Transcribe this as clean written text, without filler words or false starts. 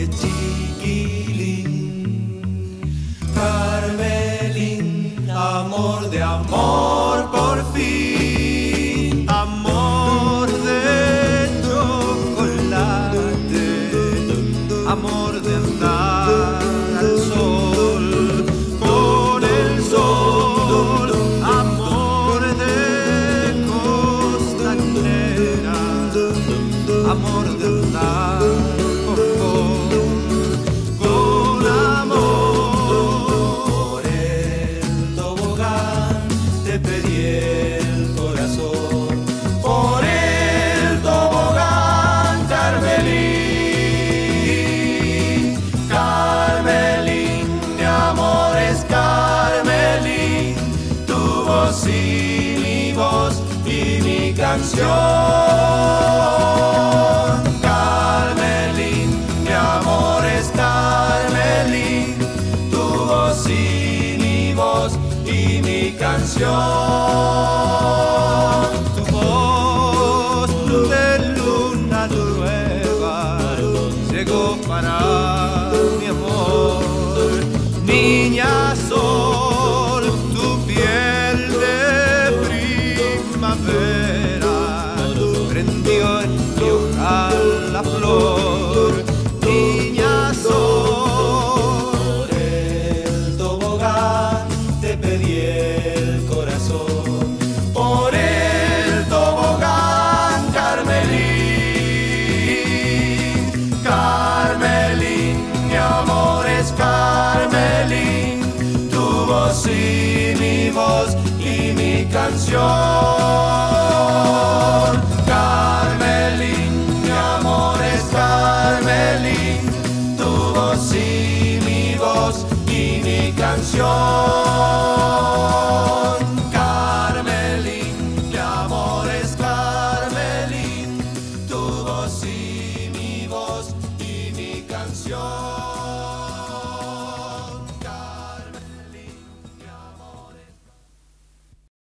de chiquilín. Carmelín, amor de amor por fin. Amor de chocolate, amor de andar al sol, con el sol. Amor de costanera, amor de andar con amor. Por el tobogán te pedí el corazón, por el tobogán, Carmelín. Carmelín, mi amor es Carmelín, tu voz y mi voz y mi canción. Carmelín, mi amor es Carmelín, tu voz y mi voz y mi canción. Tu voz de luna nueva llegó para mi amor. Niña sol, tu piel de primavera prendió en mi ojal la flor. Niña sol, por el tobogán te pedí el corazón, por el tobogán, Carmelín. Carmelín, mi amor es Carmelín, tu voz y mi voz y mi canción.